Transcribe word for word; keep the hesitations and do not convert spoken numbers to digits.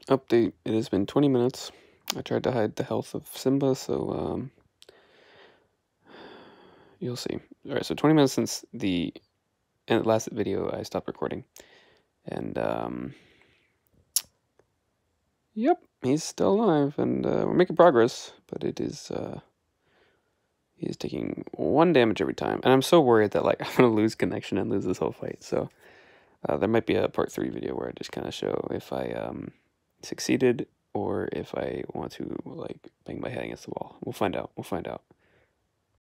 Update, it has been twenty minutes. I tried to hide the health of Simba, so um, you'll see. Alright, so twenty minutes since the end of the last video, I stopped recording. And, um, yep, he's still alive, and uh, we're making progress, but it is, uh, he is taking one damage every time. And I'm so worried that, like, I'm going to lose connection and lose this whole fight, so uh, there might be a part three video where I just kind of show if I, um, succeeded or if I want to, like, bang my head against the wall. We'll find out. We'll find out.